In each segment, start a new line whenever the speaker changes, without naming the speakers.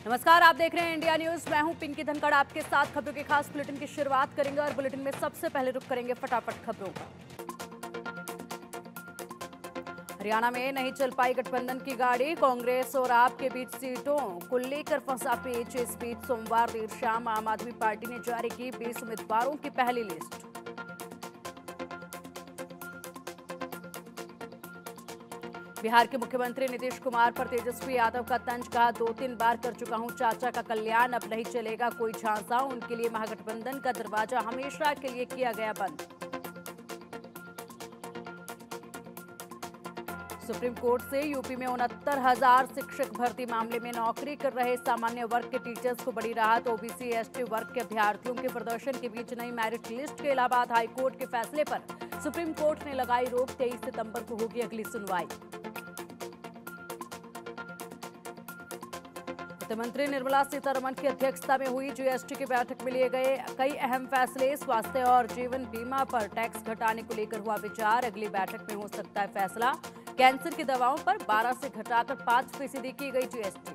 नमस्कार, आप देख रहे हैं इंडिया न्यूज। मैं हूं पिंकी धनखड़। आपके साथ खबरों के खास बुलेटिन की शुरुआत करेंगे और बुलेटिन में सबसे पहले रुक करेंगे फटाफट खबरों का। हरियाणा में नहीं चल पाई गठबंधन की गाड़ी, कांग्रेस और आप के बीच सीटों को लेकर फंसा पेच। इस बीच सोमवार देर शाम आम आदमी पार्टी ने जारी की 20 उम्मीदवारों की पहली लिस्ट। बिहार के मुख्यमंत्री नीतीश कुमार पर तेजस्वी यादव का तंज, कहा 2-3 बार कर चुका हूं चाचा का कल्याण, अब नहीं चलेगा कोई झांसा। उनके लिए महागठबंधन का दरवाजा हमेशा के लिए किया गया बंद। सुप्रीम कोर्ट से यूपी में 69,000 शिक्षक भर्ती मामले में नौकरी कर रहे सामान्य वर्ग के टीचर्स को बड़ी राहत। ओबीसी एसटी वर्ग के अभ्यर्थियों के प्रदर्शन के बीच नई मेरिट लिस्ट के इलाहाबाद हाईकोर्ट के फैसले पर सुप्रीम कोर्ट ने लगाई रोक। 23 सितंबर को होगी अगली सुनवाई। वित्त मंत्री निर्मला सीतारमण की अध्यक्षता में हुई जीएसटी की बैठक में लिए गए कई अहम फैसले। स्वास्थ्य और जीवन बीमा पर टैक्स घटाने को लेकर हुआ विचार, अगली बैठक में हो सकता है फैसला। कैंसर की दवाओं पर 12 से घटाकर 5% की गई जीएसटी।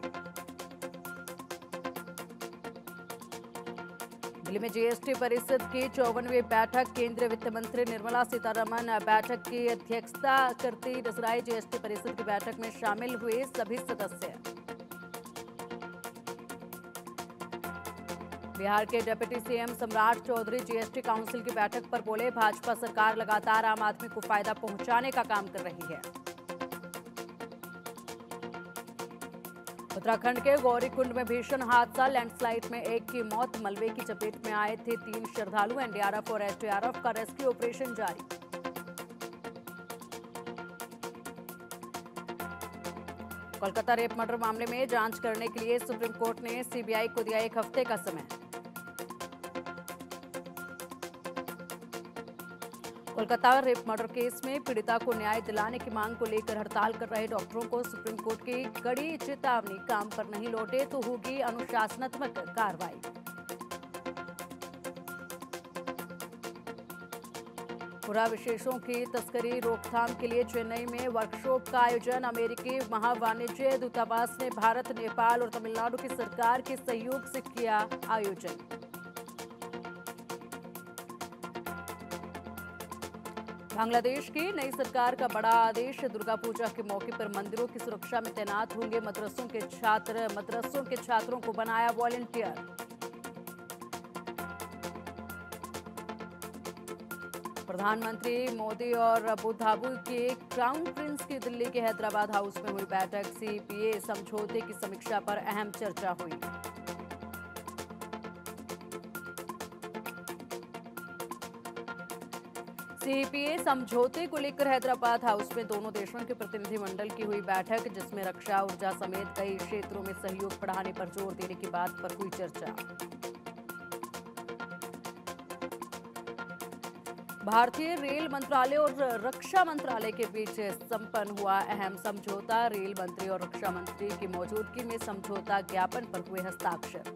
दिल्ली में जीएसटी परिषद की 54वीं बैठक, केंद्रीय वित्त मंत्री निर्मला सीतारमण बैठक की अध्यक्षता करती नजर आई। जीएसटी परिषद की बैठक में शामिल हुए सभी सदस्य। बिहार के डिप्टी सीएम सम्राट चौधरी जीएसटी काउंसिल की बैठक पर बोले, भाजपा सरकार लगातार आम आदमी को फायदा पहुंचाने का काम कर रही है। उत्तराखंड के गौरीकुंड में भीषण हादसा, लैंडस्लाइड में एक की मौत, मलबे की चपेट में आए थे 3 श्रद्धालु। एनडीआरएफ और एसडीआरएफ का रेस्क्यू ऑपरेशन जारी। कोलकाता रेप मर्डर मामले में जांच करने के लिए सुप्रीम कोर्ट ने सीबीआई को दिया 1 हफ्ते का समय। कोलकाता रेप मर्डर केस में पीड़िता को न्याय दिलाने की मांग को लेकर हड़ताल कर रहे डॉक्टरों को सुप्रीम कोर्ट की कड़ी चेतावनी, काम पर नहीं लौटे तो होगी अनुशासनात्मक कार्रवाई। खुरा विशेषों की तस्करी रोकथाम के लिए चेन्नई में वर्कशॉप का आयोजन, अमेरिकी महावाणिज्य दूतावास ने भारत, नेपाल और तमिलनाडु की सरकार के सहयोग से किया आयोजन। बांग्लादेश की नई सरकार का बड़ा आदेश, दुर्गा पूजा के मौके पर मंदिरों की सुरक्षा में तैनात होंगे मदरसों के छात्रों को बनाया वॉलंटियर। प्रधानमंत्री मोदी और अबू धाबी के क्राउन प्रिंस की दिल्ली के हैदराबाद हाउस में हुई बैठक, सीपीए समझौते की समीक्षा पर अहम चर्चा हुई। सीपीए समझौते को लेकर हैदराबाद हाउस में दोनों देशों के प्रतिनिधिमंडल की हुई बैठक, जिसमें रक्षा, ऊर्जा समेत कई क्षेत्रों में सहयोग बढ़ाने पर जोर देने की बात पर हुई चर्चा। भारतीय रेल मंत्रालय और रक्षा मंत्रालय के बीच संपन्न हुआ अहम समझौता, रेल मंत्री और रक्षा मंत्री की मौजूदगी में समझौता ज्ञापन पर हुए हस्ताक्षर।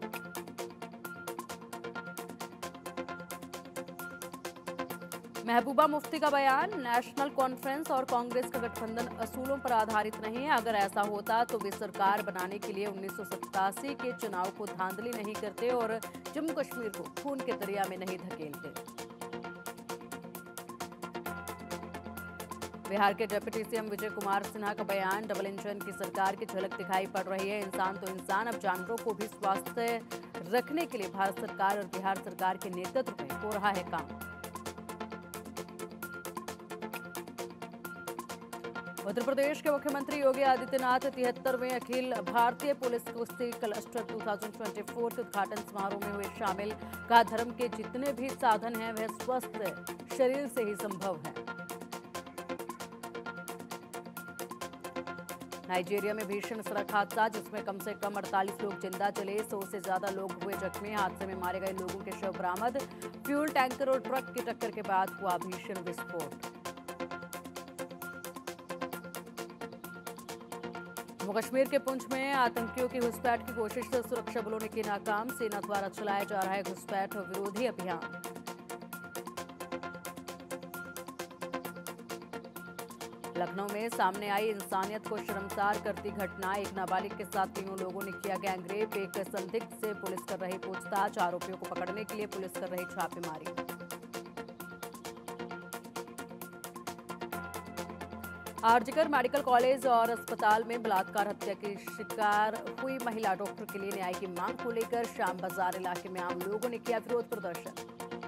महबूबा मुफ्ती का बयान, नेशनल कॉन्फ्रेंस और कांग्रेस का गठबंधन असूलों पर आधारित नहीं है। अगर ऐसा होता तो वे सरकार बनाने के लिए 1987 के चुनाव को धांधली नहीं करते और जम्मू कश्मीर को खून के दरिया में नहीं धकेलते। बिहार के डिप्टी सीएम विजय कुमार सिन्हा का बयान, डबल इंजन की सरकार की झलक दिखाई पड़ रही है। इंसान तो इंसान, अब जानवरों को भी स्वास्थ्य रखने के लिए भारत सरकार और बिहार सरकार के नेतृत्व में हो रहा है काम। उत्तर प्रदेश के मुख्यमंत्री योगी आदित्यनाथ 73वें अखिल भारतीय पुलिस कुश्ती क्लस्टर 2024 के उद्घाटन समारोह में हुए शामिल, कहा धर्म के जितने भी साधन हैं वह स्वस्थ शरीर से ही संभव है। नाइजीरिया में भीषण सड़क हादसा, जिसमें कम से कम 48 लोग जिंदा जले, 100 से ज्यादा लोग हुए जख्मी। हादसे में मारे गए लोगों के शव बरामद। फ्यूल टैंकर और ट्रक की टक्कर के बाद हुआ भीषण विस्फोट। जम्मू कश्मीर के पुंछ में आतंकियों की घुसपैठ की कोशिश से सुरक्षा बलों ने की नाकाम, सेना द्वारा चलाया जा रहा है घुसपैठ विरोधी अभियान। लखनऊ में सामने आई इंसानियत को शर्मसार करती घटना। एक नाबालिग के साथ 3 लोगों ने किया गैंगरेप। एक संदिग्ध से पुलिस कर रही पूछताछ। आरोपियों को पकड़ने के लिए पुलिस कर रही छापेमारी। आरजीकर मेडिकल कॉलेज और अस्पताल में बलात्कार हत्या की शिकार हुई महिला डॉक्टर के लिए न्याय की मांग को लेकर श्याम बाजार इलाके में आम लोगों ने किया विरोध प्रदर्शन।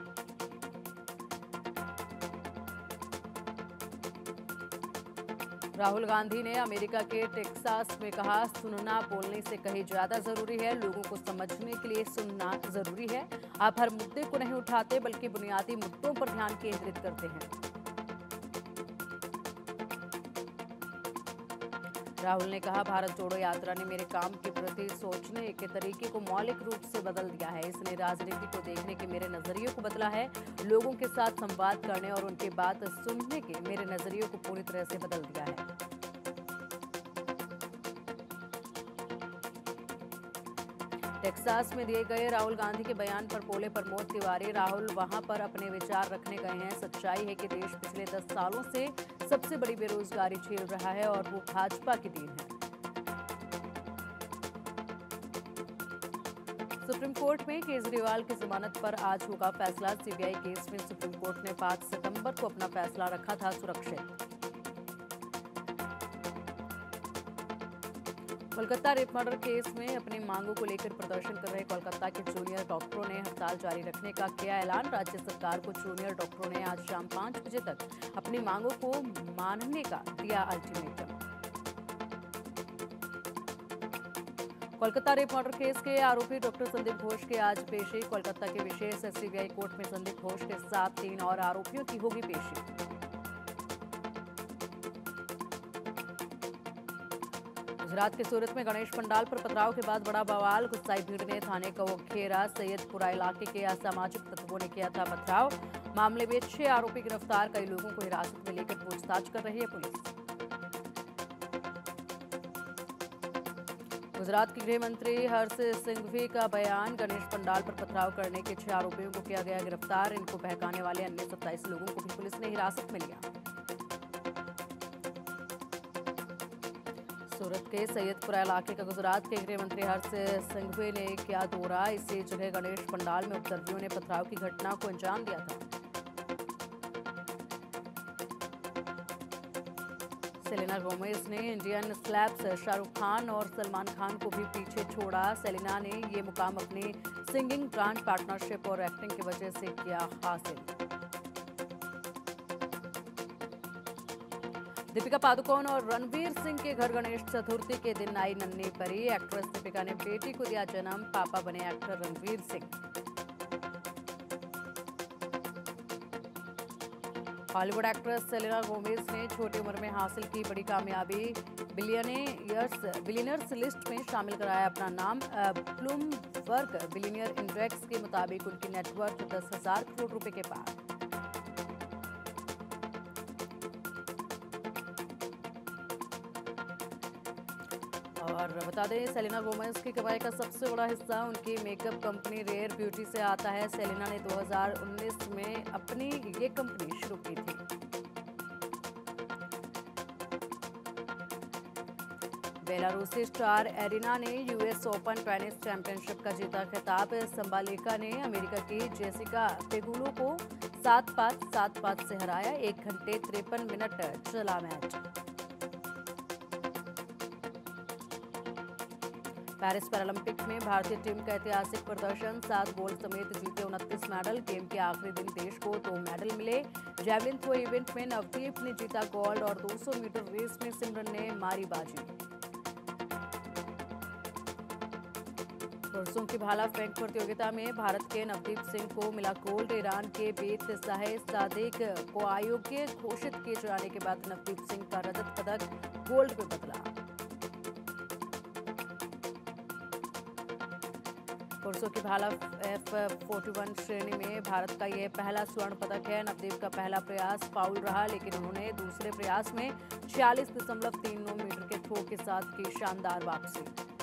राहुल गांधी ने अमेरिका के टेक्सास में कहा, सुनना बोलने से कहीं ज्यादा जरूरी है। लोगों को समझने के लिए सुनना जरूरी है। आप हर मुद्दे को नहीं उठाते बल्कि बुनियादी मुद्दों पर ध्यान केंद्रित करते हैं। राहुल ने कहा, भारत जोड़ो यात्रा ने मेरे काम के प्रति सोचने के तरीके को मौलिक रूप से बदल दिया है। इसने राजनीति को देखने के मेरे नजरिए को बदला है। लोगों के साथ संवाद करने और उनकी बात सुनने के मेरे नजरिए को पूरी तरह से बदल दिया है। टेक्सास में दिए गए राहुल गांधी के बयान पर बोले प्रमोद तिवारी, राहुल वहां पर अपने विचार रखने गए हैं। सच्चाई है कि देश पिछले 10 सालों से सबसे बड़ी बेरोजगारी झेल रहा है और वो भाजपा की देन है। सुप्रीम कोर्ट में केजरीवाल की जमानत पर आज होगा फैसला। सीबीआई केस में सुप्रीम कोर्ट ने 5 सितंबर को अपना फैसला रखा था सुरक्षित। कोलकाता रेप मर्डर केस में अपनी मांगों को लेकर प्रदर्शन कर रहे कोलकाता के जूनियर डॉक्टरों ने हड़ताल जारी रखने का किया ऐलान। राज्य सरकार को जूनियर डॉक्टरों ने आज शाम 5 बजे तक अपनी मांगों को मानने का दिया ultimatum. Kolkata rape murder case के आरोपी डॉक्टर संदीप घोष की आज पेशी। कोलकाता के विशेष सीबीआई कोर्ट में संदीप घोष के साथ 3 और आरोपियों की होगी पेशी। गुजरात के सूरत में गणेश पंडाल पर पथराव के बाद बड़ा बवाल। गुस्साई भीड़ ने थाने को घेरा। सैयदपुरा इलाके के असामाजिक तत्वों ने किया था पथराव। मामले में 6 आरोपी गिरफ्तार। कई लोगों को हिरासत में लेकर पूछताछ कर रही है पुलिस। गुजरात के गृह मंत्री हर्ष सिंघवी का बयान, गणेश पंडाल पर पथराव करने के 6 आरोपियों को किया गया गिरफ्तार। इनको बहकाने वाले अन्य 27 लोगों को भी पुलिस ने हिरासत में लिया। सूरत के सैयदपुरा इलाके का गुजरात के गृह मंत्री हर्ष सिंघवी ने किया दौरा। इसी जगह गणेश पंडाल में उपद्रवियों ने पथराव की घटना को अंजाम दिया था। सेलेना गोमेज ने इंडियन स्लैब्स शाहरुख खान और सलमान खान को भी पीछे छोड़ा। सेलेना ने ये मुकाम अपनी सिंगिंग ब्रांड पार्टनरशिप और एक्टिंग की वजह से किया हासिल। दीपिका पादुकोण और रणवीर सिंह के घर गणेश चतुर्थी के दिन आई नन्ही परी। एक्ट्रेस दीपिका ने बेटी को दिया जन्म। पापा बने actor Ranveer Singh. Hollywood actress Selena Gomez ने छोटी उम्र में हासिल की बड़ी कामयाबी। बिलियनर्स लिस्ट में शामिल कराया अपना नाम। ब्लूमबर्ग बिलियनियर इंडेक्स के मुताबिक उनकी नेटवर्थ 10,000 करोड़ रुपए के पार। और बता दें, सेलेना गोमेज की कमाई का सबसे बड़ा हिस्सा उनकी मेकअप कंपनी रेयर ब्यूटी से आता है। सेलेना ने 2019 में अपनी ये कंपनी शुरू की थी। बेलारूसी स्टार एरिना ने यूएस ओपन टेनिस चैंपियनशिप का जीता खिताब। संबालेका ने अमेरिका की जेसिका पेगुलो को 7-5, 7-5 से हराया। 1 घंटे 53 मिनट चला मैच। पेरिस पैरालंपिक में भारतीय टीम का ऐतिहासिक प्रदर्शन। 7 गोल्ड समेत जीते 29 मेडल। गेम के आखिरी दिन देश को 2 मेडल मिले। जैवलिन थ्रो इवेंट में नवदीप ने जीता गोल्ड और 200 मीटर रेस में सिमरन ने मारी बाजी। पुरुषों की भाला फेंक प्रतियोगिता में भारत के नवदीप सिंह को मिला गोल्ड। ईरान के बेत साहे सादिक को अयोग्य घोषित किए जाने के बाद नवदीप सिंह का रजत पदक गोल्ड में बदला। पुरुषों की भाला F41 श्रेणी में भारत का यह पहला स्वर्ण पदक है। नवदीप का पहला प्रयास फाउल रहा, लेकिन उन्होंने दूसरे प्रयास में 46.39 मीटर के थ्रो के साथ की शानदार वापसी।